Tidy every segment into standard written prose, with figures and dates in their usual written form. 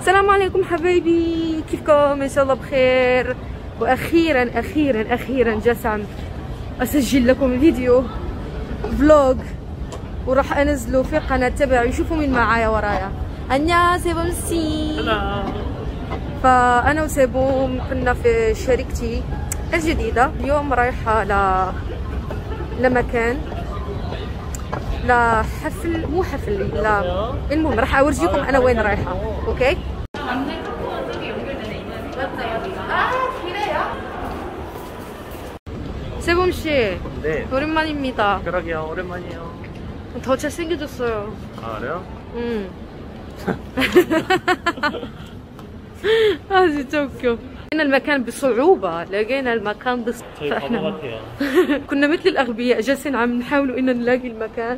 السلام عليكم حبايبي، كيفكم؟ ان شاء الله بخير. واخيرا اخيرا اخيرا جسم اسجل لكم فيديو فلوج وراح انزله في قناه تبعي. شوفوا مين معايا ورايا. انيا سيبوم سي. فانا وسيبوم كنا في شركتي الجديده. اليوم رايحه لمكان لحفل، مو حفل، لا المهم راح اورجيكم انا وين رايحه. اوكي. 세범 씨. 네. 오랜만입니다. 그러게요, 오랜만이에요. 더 잘생겨졌어요. 아, 그래요? 응. 아 진짜 웃겨. لقينا المكان بصعوبة، لقينا المكان 저희 바보 같아요. كنا مثل الأغبياء جالسين عم نحاولوا إن نلاقي المكان.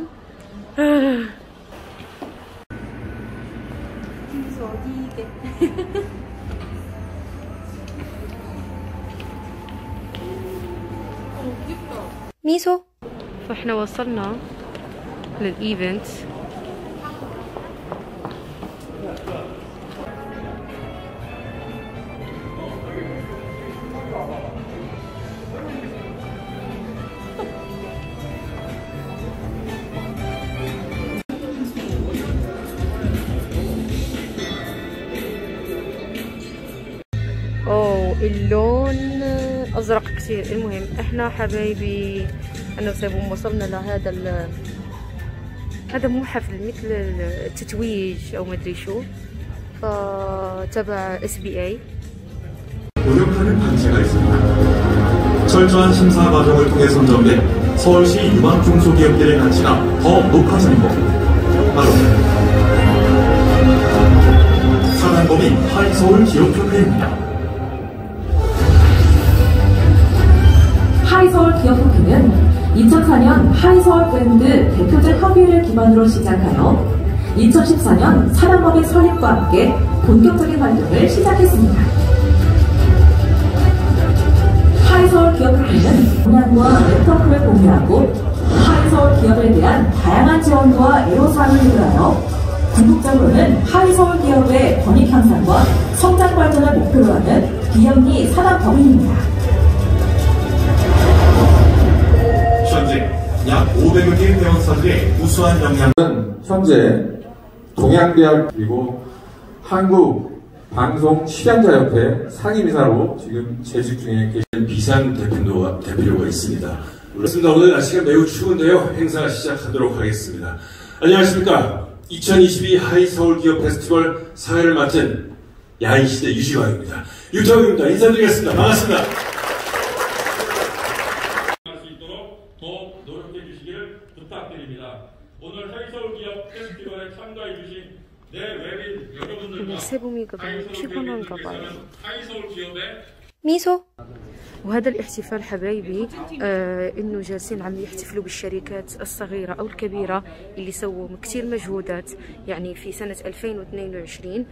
ميسو. فاحنا وصلنا للإيفنت. اللون ازرق كثير. المهم احنا حبايبي انا وسيبوم وصلنا لهذا هذا مو حفل، مثل التتويج او مدري شو، فتبع SBA. 노력하는 단체가 있습니다. 철저한 심사 과정을 통해 선정된 서울시 유망 중소기업들의 가치가 더 높아지는 것, 바로 사단법인 하이서울 기업협회입니다. 하이서울 기업협회는 2004년 하이서울 브랜드 대표적 협의를 기반으로 시작하여 2014년 사단법인 설립과 함께 본격적인 활동을 시작했습니다. 하이서울 기업협회는 문화와 네트워크를 공유하고 하이서울 기업에 대한 다양한 지원과 애로사항을 해결하여 궁극적으로는 하이서울 기업의 권익 향상과 성장 발전을 목표로 하는 비영리 사단법인입니다. 현재 약 500여 개의 회원사들의 우수한 역량은 현재 동양대학 그리고 한국방송출연자협회 상임이사로 지금 재직 중에 계신 비상 대표료가 있습니다. 그렇습니다. 오늘 날씨가 매우 추운데요. 행사 시작하도록 하겠습니다. 안녕하십니까. 2022 하이서울 기업 페스티벌 사회를 맡은 야인시대 유시광입니다. 유태웅입니다. 인사드리겠습니다. 반갑습니다. 오늘 하이서울 기업 페스티벌에 참가해주신 내 외빈 여러분들과 세봄이가 너무 피곤한가 봐요. 하이서울 기업의 ميسو. وهذا الاحتفال حبايبي انه جالسين عم يحتفلوا بالشركات الصغيره او الكبيره اللي سووا كثير مجهودات يعني في سنه 2022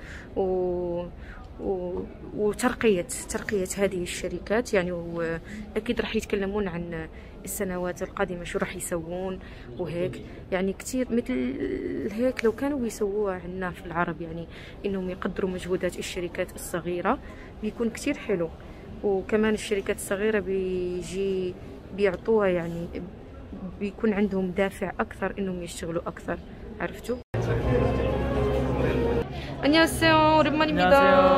وترقية هذه الشركات يعني. واكيد راح يتكلمون عن السنوات القادمه شو راح يسوون وهيك يعني. كثير مثل هيك لو كانوا بيسووها عندنا في العرب يعني انهم يقدروا مجهودات الشركات الصغيره بيكون كثير حلو. وكمان الشركات الصغيره بيجي بيعطوها يعني بيكون عندهم دافع اكثر انهم يشتغلوا اكثر. عرفتوا؟ 안녕하세요. 오랜만입니다.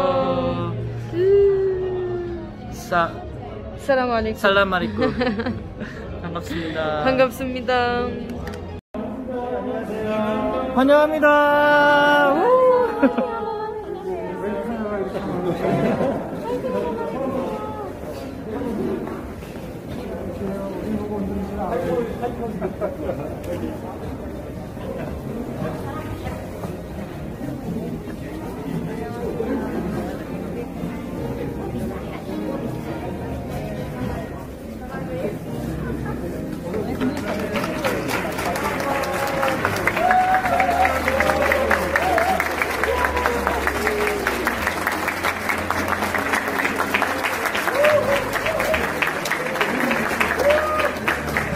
살람 알레이쿰. 살람 알레이쿰. 반갑습니다. 반갑습니다. 환영합니다.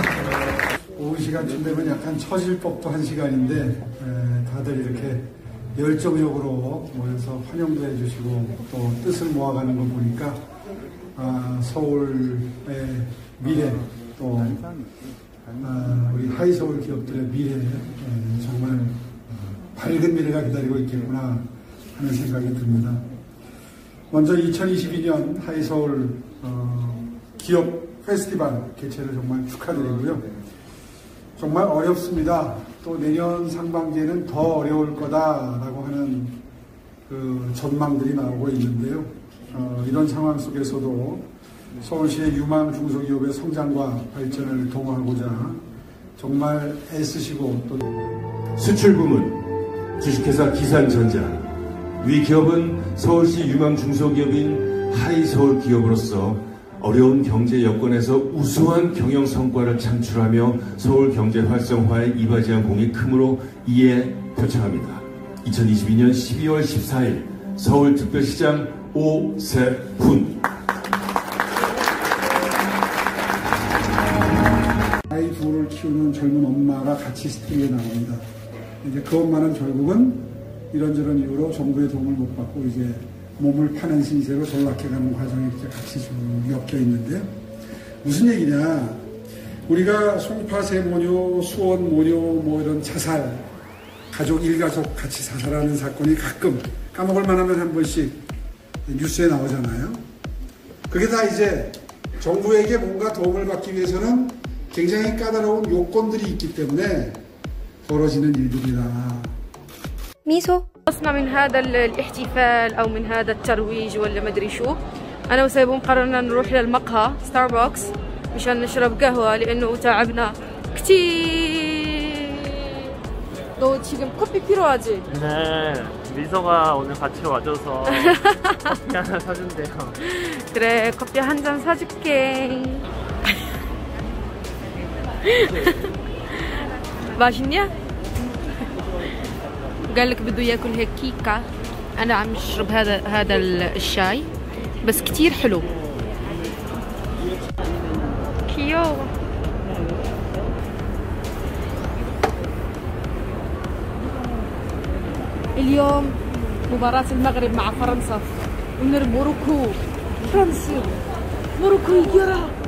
시간쯤 되면 약간 처질 법도 한 시간인데 다들 이렇게 열정적으로 모여서 환영도 해주시고 또 뜻을 모아가는 거 보니까 서울의 미래 또 우리 하이서울 기업들의 미래 정말 밝은 미래가 기다리고 있겠구나 하는 생각이 듭니다. 먼저 2022년 하이서울 기업 페스티벌 개최를 정말 축하드리고요. 정말 어렵습니다. 또 내년 상반기에는 더 어려울 거다라고 하는 그 전망들이 나오고 있는데요. 이런 상황 속에서도 서울시의 유망 중소기업의 성장과 발전을 도모하고자 정말 애쓰시고 또 수출 부문 주식회사 기산전자 위 기업은 서울시 유망 중소기업인 하이서울 기업으로서 어려운 경제 여건에서 우수한 경영 성과를 창출하며 서울 경제 활성화에 이바지한 공이 크므로 이에 표창합니다. 2022년 12월 14일 서울특별시장 오세훈. 아이 둘을 키우는 젊은 엄마가 같이 스토리에 나옵니다. 이제 그 엄마는 결국은 이런저런 이유로 정부의 도움을 못 받고 이제 몸을 파는 신세로 전락해가는 과정이 이렇게 같이 좀 엮여 있는데요. 무슨 얘기냐? 우리가 송파세 모녀, 수원 모녀, 뭐 이런 자살, 가족 일가족 같이 자살하는 사건이 가끔 까먹을 만하면 한 번씩 뉴스에 나오잖아요. 그게 다 이제 정부에게 뭔가 도움을 받기 위해서는 굉장히 까다로운 요건들이 있기 때문에 벌어지는 일들이다. ميسو خلصنا من هذا الاحتفال او من هذا الترويج ولا مدري شو. انا وسيبون قررنا نروح للمقهى ستاربكس مشان نشرب قهوة لانه تعبنا كتير. 너 지금 커피 필요하지? 네, 미소가 오늘 같이 와줘서 커피 하나 사준대요. 그래, 커피 한 잔 사줄게. 맛있냐? قال لك بده ياكل هيك كيكة. أنا عم أشرب هذا الشاي بس كتير حلو. كيو. اليوم مباراة المغرب مع فرنسا. ونر موروكو فرنسا موروكو يقرا